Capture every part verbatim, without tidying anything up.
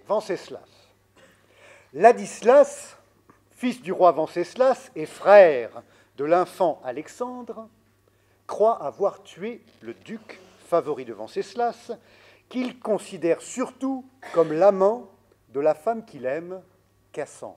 Venceslas. Ladislas, fils du roi Venceslas et frère de l'infant Alexandre, croit avoir tué le duc favori de Venceslas, qu'il considère surtout comme l'amant de la femme qu'il aime, Cassandre.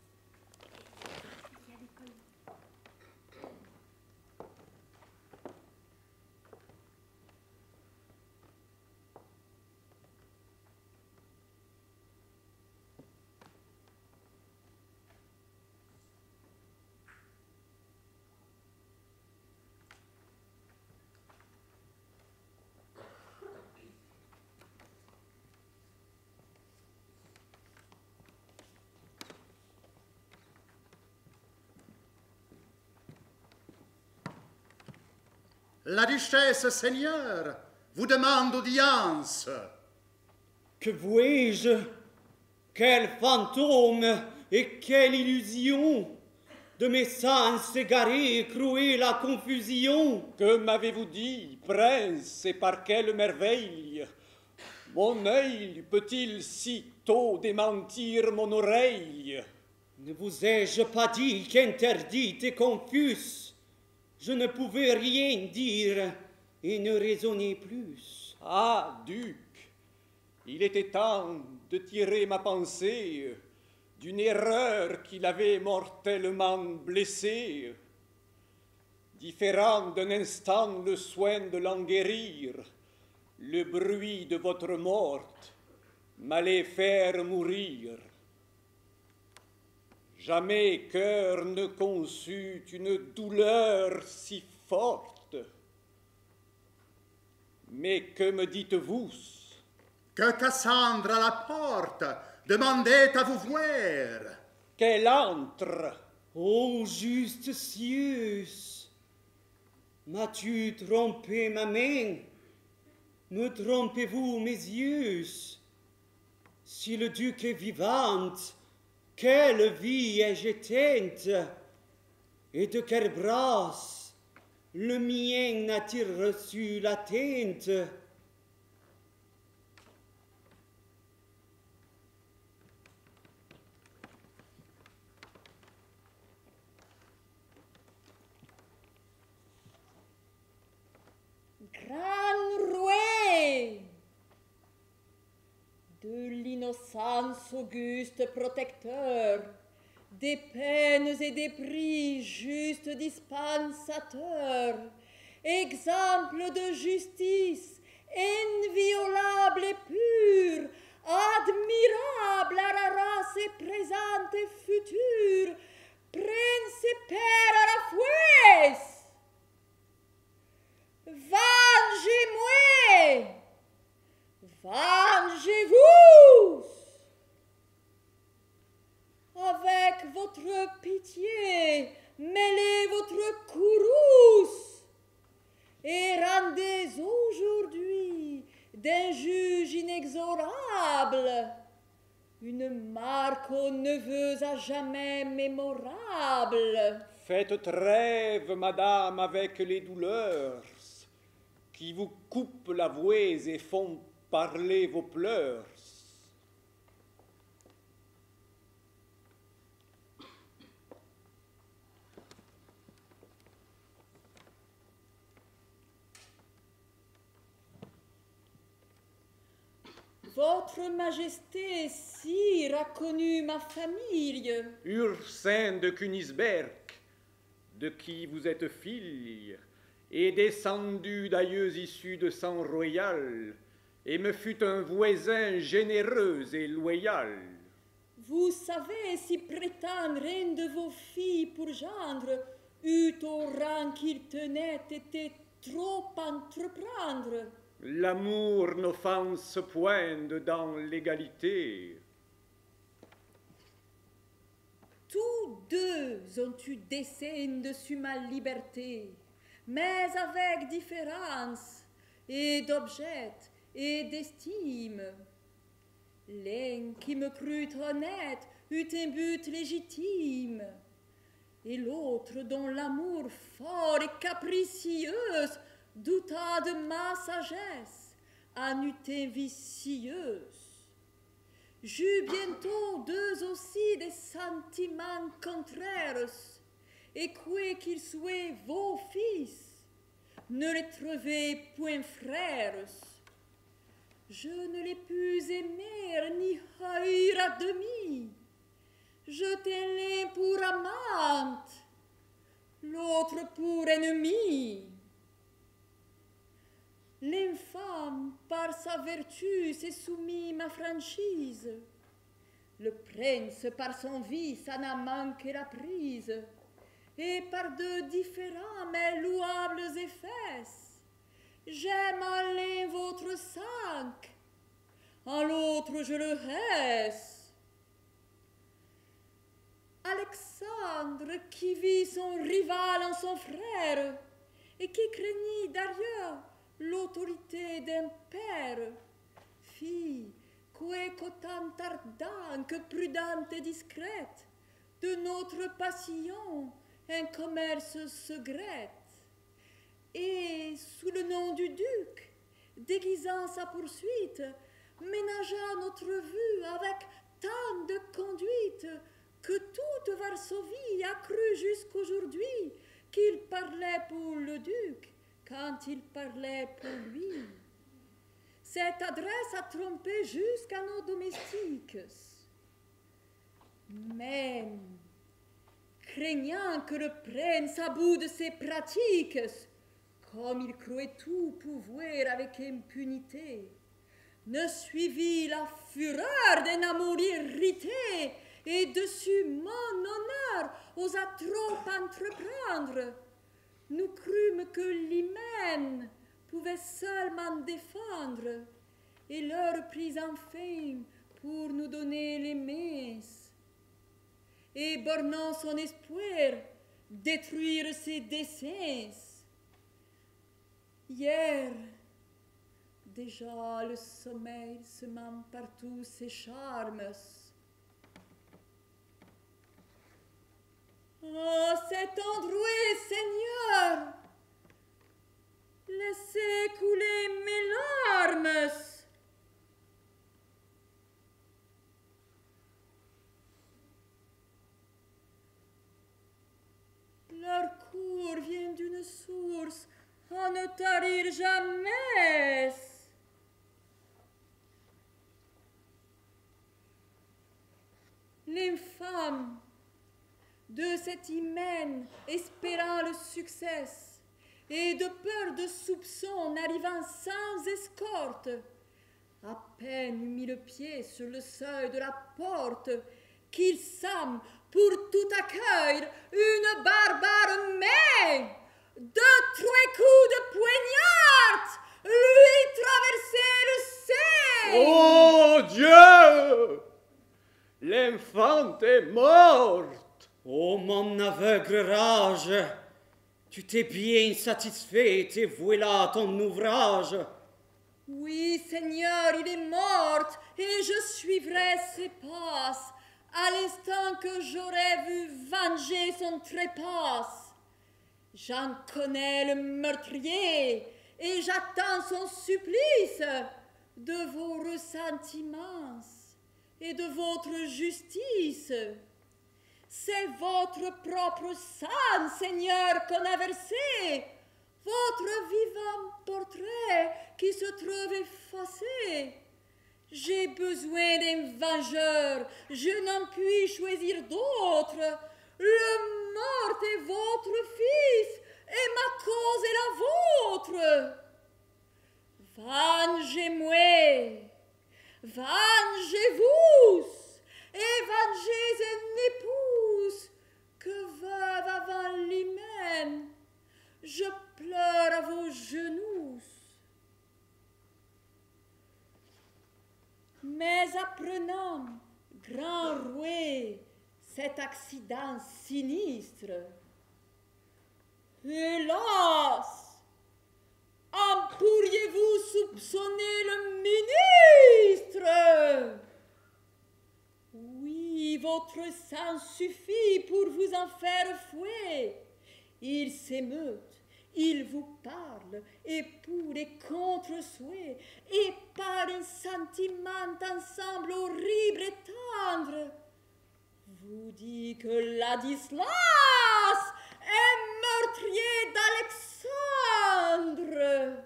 La duchesse, Seigneur, vous demande audience. Que vois-je? Quel fantôme et quelle illusion! De mes sens égarés crouait la confusion. Que m'avez-vous dit, prince, et par quelle merveille? Mon œil peut-il si tôt démentir mon oreille? Ne vous ai-je pas dit qu'interdite et confuse, je ne pouvais rien dire et ne raisonner plus? Ah, duc, il était temps de tirer ma pensée d'une erreur qui l'avait mortellement blessée. Différant d'un instant le soin de l'en guérir, le bruit de votre morte m'allait faire mourir. Jamais cœur ne conçut une douleur si forte. Mais que me dites-vous? Que Cassandre à la porte demandait à vous voir. Qu'elle entre. Ô juste Cieus, m'as-tu trompé ma main? Me trompez-vous mes yeux? Si le duc est vivant, quelle vie ai-je éteinte? Et de quelle grâce le mien n'a-t-il reçu l'atteinte? Grand roué de l'innocence auguste protecteur, des peines et des prix juste dispensateur, exemple de justice, inviolable et pure, admirable à la race et présente et future, prince et père à la fois. Vengez-moi, vengez-vous avec votre pitié, mêlez votre courrouce et rendez aujourd'hui d'un juge inexorable une marque aux neveux à jamais mémorable. Faites trêve, madame, avec les douleurs qui vous coupent la voix et font parler vos pleurs. Votre Majesté, sire, a connu ma famille. Ursin de Königsberg, de qui vous êtes fille, est descendu d'aïeux issus de sang royal, et me fut un voisin généreux et loyal. Vous savez si prétendre une de vos filles pour gendre, eût au rang qu'il tenait été trop entreprendre. L'amour n'offense point dans l'égalité. Tous deux ont eu dessein dessus ma liberté, mais avec différence, et d'objet, et d'estime. L'un qui me crut honnête eut un but légitime, et l'autre dont l'amour fort et capricieuse douta de ma sagesse, en eut un vicieuse. j'eus bientôt deux aussi des sentiments contraires, et quoi qu'ils soient vos fils, ne les trouvez point frères. Je ne les pus aimer ni haïr à demi. Je tenais pour amante, l'autre pour ennemi. L'infâme, par sa vertu, s'est soumis ma franchise. Le prince, par son vice, en a manqué la prise. Et par deux différents mais louables effets, j'aime en l'un votre cinq, en l'autre je le reste. Alexandre, qui vit son rival en son frère, et qui craignit d'ailleurs l'autorité d'un père, fit, quoique autant ardent que prudente et discrète, de notre passion un commerce secret, et sous le nom du duc, déguisant sa poursuite, ménagea notre vue avec tant de conduite que toute Varsovie a cru jusqu'aujourd'hui qu'il parlait pour le duc quand il parlait pour lui. Cette adresse a trompé jusqu'à nos domestiques. Même, craignant que le prince à bout de ses pratiques, comme il croyait tout pouvoir avec impunité, ne suivit la fureur d'un amour irrité, et dessus mon honneur osa trop entreprendre. Nous crûmes que l'hymen pouvait seulement défendre, et l'heure prise enfin pour nous donner les messes, et bornant son espoir, détruire ses desseins. Hier, déjà le sommeil semant partout ses charmes. Oh, cet endroit, Seigneur, laissez couler mes larmes. Leur cours vient d'une source à ne tarir jamais. L'infâme de cet hymen espérant le succès, et de peur de soupçon n'arrivant sans escorte, à peine eut mis le pied sur le seuil de la porte, qu'il sent pour tout accueil une barbare main, de trois coups de poignard lui traversaient le sein. Oh Dieu! L'infante est morte. Ô mon aveugle rage, tu t'es bien satisfait et voilà ton ouvrage. Oui, Seigneur, il est mort, et je suivrai ses pas, à l'instant que j'aurais vu venger son trépasse. J'en connais le meurtrier, et j'attends son supplice de vos ressentiments et de votre justice. C'est votre propre sang, Seigneur, qu'on a versé, votre vivant portrait qui se trouve effacé. J'ai besoin d'un vengeur, je n'en puis choisir d'autre. Le mort est votre fils, et ma cause est la vôtre. Vengez-moi, vengez-vous, et vengez une épouse que veuve avant l'hymen, je pleure à vos genoux. Mais apprenant, grand roi, cet accident sinistre, hélas, en pourriez-vous soupçonner le ministre? Oui, votre sang suffit pour vous en faire fouet. Il s'émeut, Il vous parle, et pour et contre souhait, et par un sentiment ensemble horrible et tendre, vous dit que Ladislas est meurtrier d'Alexandre.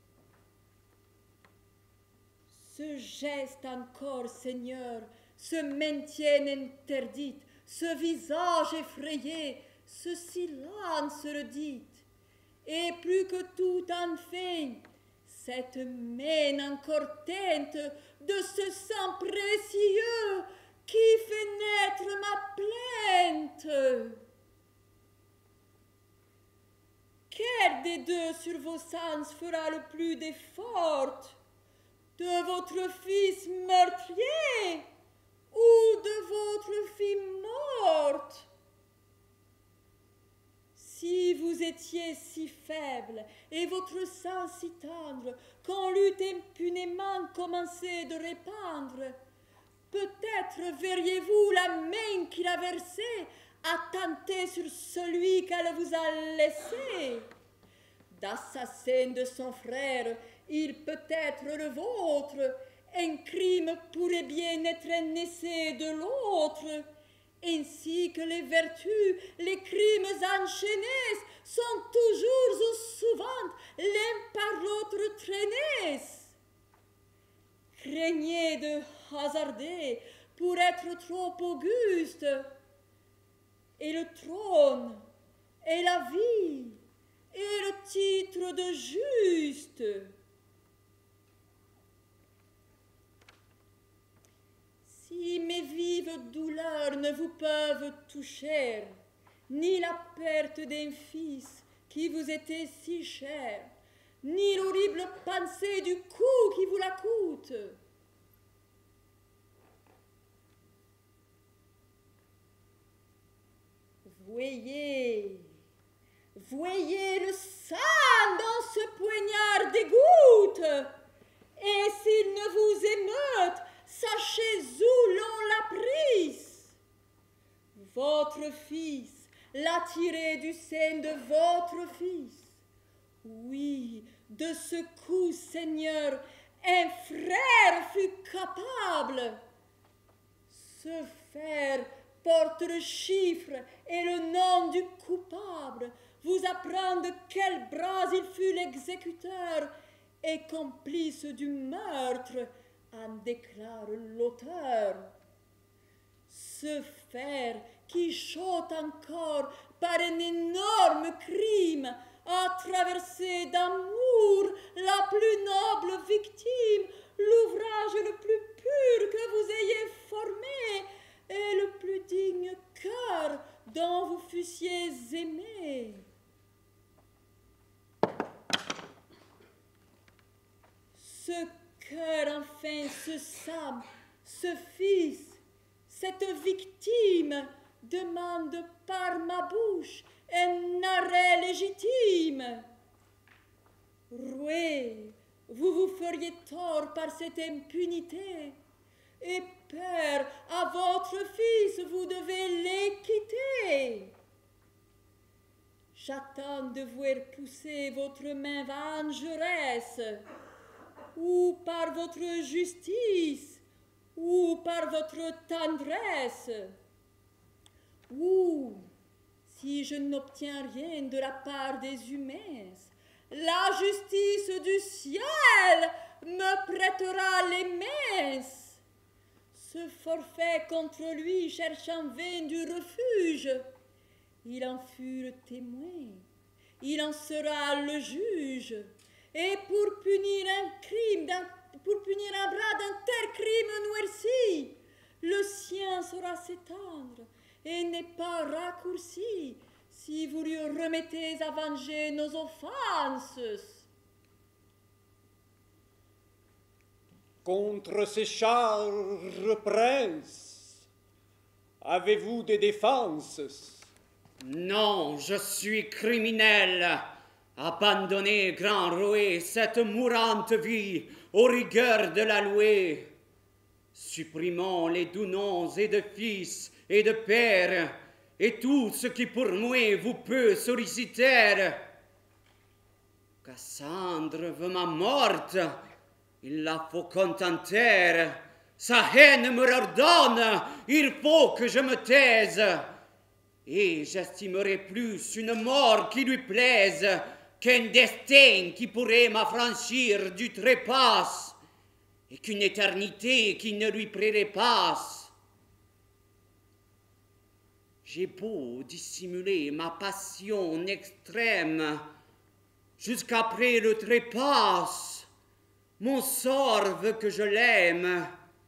Ce geste encore, Seigneur, se maintient interdit, ce visage effrayé, ce silence redit, et plus que tout enfin, cette main encore teinte de ce sang précieux qui fait naître ma plainte. Quel des deux sur vos sens fera le plus d'effort? De votre fils meurtrier ou de votre fille morte? Si vous étiez si faible et votre sang si tendre qu'on l'eût impunément commencé de répandre, peut-être verriez-vous la main qu'il a versée attenter sur celui qu'elle vous a laissé. D'assassin de son frère, il peut être le vôtre. Un crime pourrait bien être un essai de l'autre. Ainsi que les vertus, les crimes enchaînés sont toujours ou souvent l'un par l'autre traînés. Craignez de hasarder pour être trop auguste. Et le trône, et la vie, et le titre de juste. Si mes vives douleurs ne vous peuvent toucher, ni la perte d'un fils qui vous était si cher, ni l'horrible pensée du coup qui vous la coûte, voyez, voyez le sang dans ce poignard d'égoutte, et s'il ne vous émeute, sachez où l'on l'a prise. Votre fils l'a tiré du sein de votre fils. Oui, de ce coup, Seigneur, un frère fut capable. Ce fer porte le chiffre et le nom du coupable. Vous apprendre de quel bras il fut l'exécuteur et complice du meurtre, en déclare l'auteur. Ce fer qui chote encore par un énorme crime a traversé d'amour la plus noble victime, l'ouvrage le plus pur que vous ayez formé et le plus digne cœur dont vous fussiez aimé. Ce cœur enfin, ce sang, ce fils, cette victime demande par ma bouche un arrêt légitime. Roué, vous vous feriez tort par cette impunité, et père, à votre fils vous devez l'équiter. J'attends de voir pousser votre main vengeresse, ou par votre justice, ou par votre tendresse, ou, si je n'obtiens rien de la part des humains, la justice du ciel me prêtera les mains. Ce forfait contre lui cherchant vain du refuge, il en fut le témoin, il en sera le juge, et pour punir un crime, pour punir un bras d'un tel crime noirci, le sien saura s'étendre et n'est pas raccourci si vous lui remettez à venger nos offenses. Contre ces chars princes, avez-vous des défenses? Non, je suis criminel. Abandonnez, grand roué, cette mourante vie aux rigueurs de la louée. Supprimons les doux noms et de fils et de père, et tout ce qui pour moi vous peut solliciter. Cassandre veut ma morte. Il la faut contenter. Sa haine me ordonne. Il faut que je me taise. Et j'estimerai plus une mort qui lui plaise qu'un destin qui pourrait m'affranchir du trépasse et qu'une éternité qui ne lui prépasse. J'ai beau dissimuler ma passion extrême jusqu'après le trépasse, mon sort veut que je l'aime.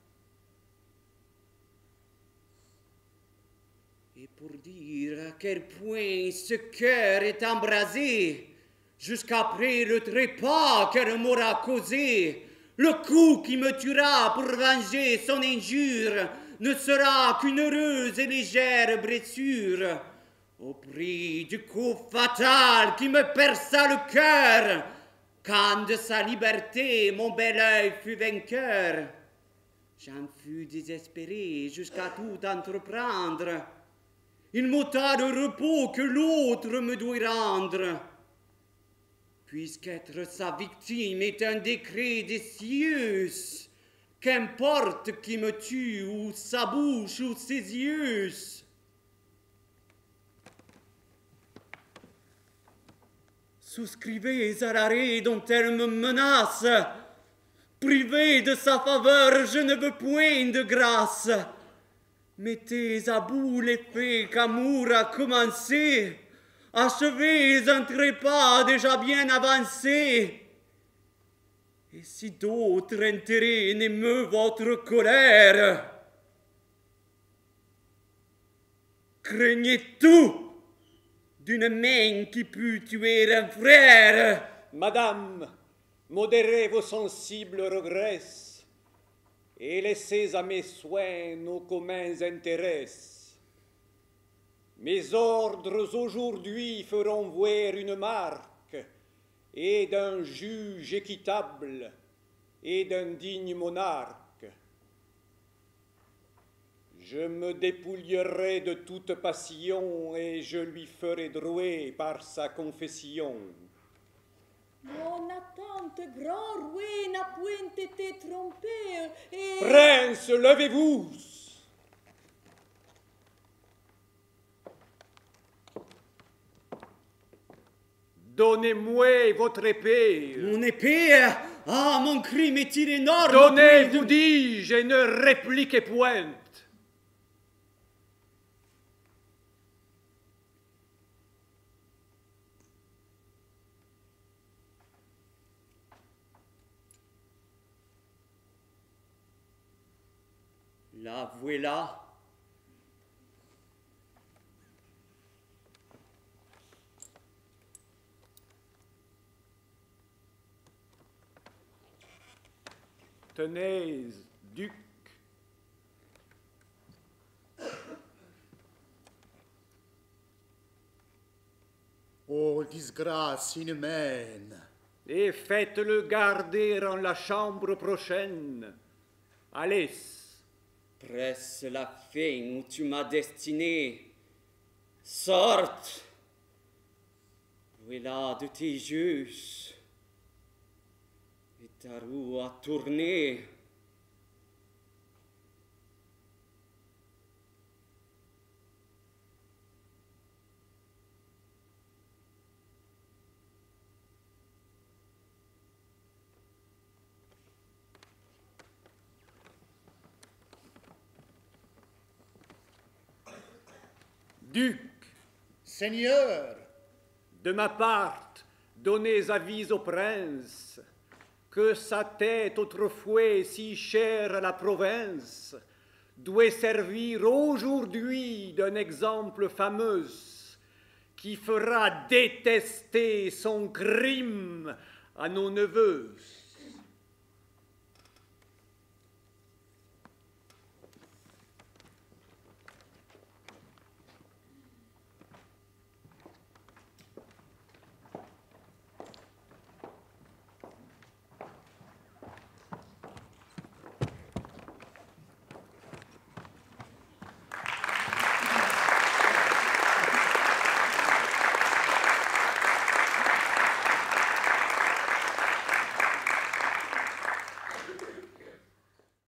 Et pour dire à quel point ce cœur est embrasé, jusqu'après le trépas qu'elle m'aura causé, le coup qui me tuera pour venger son injure ne sera qu'une heureuse et légère blessure, au prix du coup fatal qui me perça le cœur, quand de sa liberté mon bel œil fut vainqueur. J'en fus désespéré jusqu'à tout entreprendre. Il m'ôta le repos que l'autre me doit rendre. Puisqu'être sa victime est un décret des cieux, qu'importe qui me tue, ou sa bouche, ou ses yeux. Souscrivez à l'arrêt dont elle me menace. Privé de sa faveur, je ne veux point de grâce. Mettez à bout l'effet qu'amour a commencé. Achevez un trépas déjà bien avancé. Et si d'autres intérêts n'émeut votre colère, craignez tout d'une main qui put tuer un frère. Madame, modérez vos sensibles regrets et laissez à mes soins nos communs intérêts. Mes ordres aujourd'hui feront voir une marque et d'un juge équitable et d'un digne monarque. Je me dépouillerai de toute passion et je lui ferai drouer par sa confession. Mon attente, grand roi, n'a point été trompée et... Prince, levez-vous! Donnez-moi votre épée. Mon épée? Ah, mon crime est-il énorme? Donnez, vous dis-je, et ne répliquez point. La voilà. Tenez, duc. Ô disgrâce inhumaine! Et faites-le garder en la chambre prochaine. Allez. Presse la fin où tu m'as destiné. Sorte. Voilà de tes juges. Et ta roue a tourné. Duc, Seigneur, de ma part, donnez avis au prince que sa tête autrefois si chère à la province doit servir aujourd'hui d'un exemple fameux qui fera détester son crime à nos neveux.